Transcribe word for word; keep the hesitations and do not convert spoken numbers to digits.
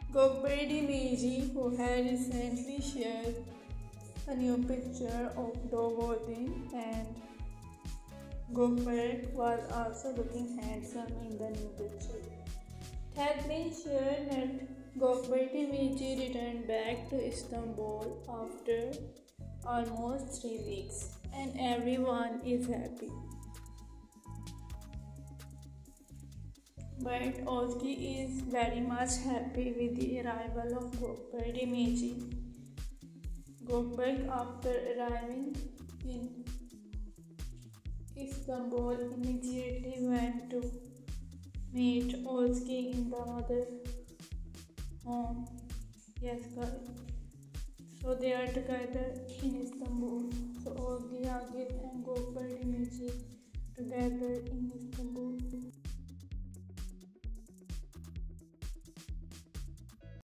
Gökberk who had recently shared a new picture of dog walking, and Gökberk was also looking handsome in the new picture. It has been shared that Gökberk returned back to Istanbul after almost three weeks, and everyone is happy. But Özge is very much happy with the arrival of Gökberk Gökberk, after arriving in Istanbul, immediately went to meet Özge in the mother home. Yes, guys. So they are together in Istanbul. So Özge, yagiz and Gökberk together in Istanbul.